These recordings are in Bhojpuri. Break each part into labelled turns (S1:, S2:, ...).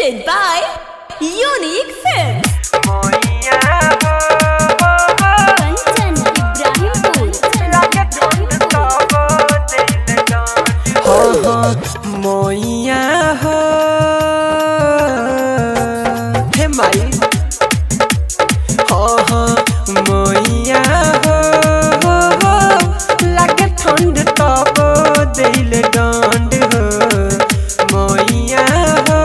S1: Presented by Unique Films.
S2: मोइया हो हे माई हो मोइया हो लगे ठंड तब दिल डंड हो मोइया हो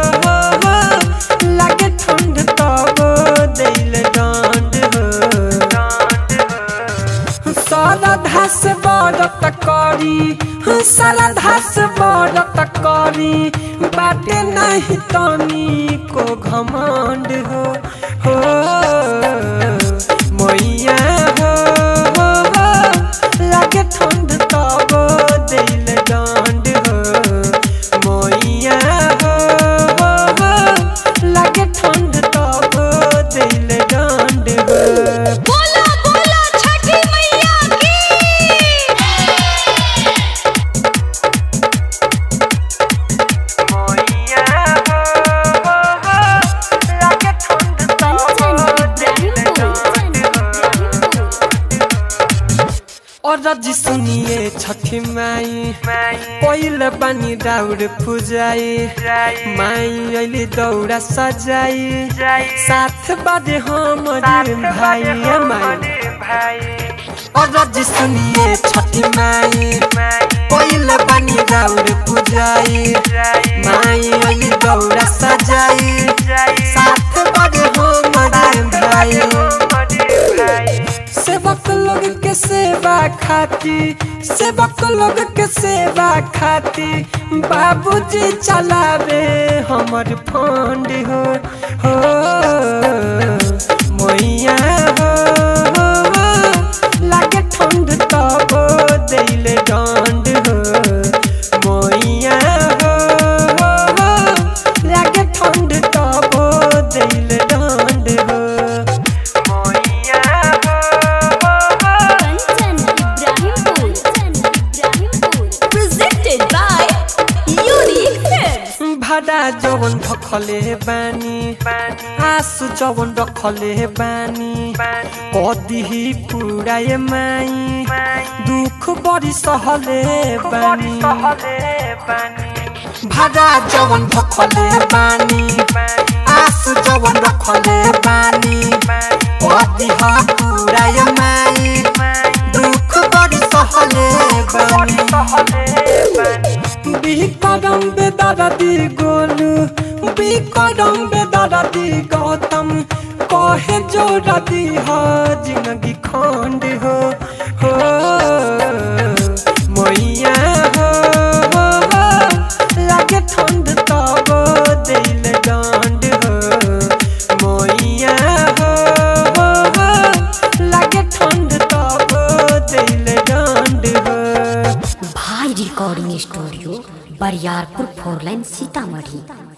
S2: लगे ठंड तब दिल डंड हो सारा धस बरत करी सारा धस बरत करी बाटे नहीं तनी को घमंड हो मोइया हो लगे ठंड तब दिल डंड हो मोइया हो लगे ठंड तब दिल डंड हो। और जी सुनिए छठी माई पहले बानी दौड़ पुजाई माई अली दौड़ा सजाई साथ बादे हमारे भाई माई। और जी सुनिए छठी माई पहले बानी दौड़ पुजाई माई अली दौड़ा सजाई साथ बादे हमारे भाई सेवक लोग के सेवा खाती बाबूजी चलावे हमर फंड हो मोइया हो लगे ठंड तब दिल डंड हो मोइया हो लगे ठंड तब दिल डंड हो। भाड़ा जवन भखले बानी आसु जवन रखले बानी कदी पुराए माई दुख बड़ी सहले बानी भाड़ा जवन भखले बानी आसु जवन रखले बानी कदी पुराए माई दुख बड़ी सहले बानी। बिकरम बेदरदी गोलू बिकरम बेदरदी गौतम कहे जोड़दी हो जिंदगी खंड हो मोइया हो लगे ठंड तब दिल डंड हो मोइया हो लगे ठंड तब दिल डंड हो।
S3: भाई recording studio Bariyarpur 4 line Sitamarhi.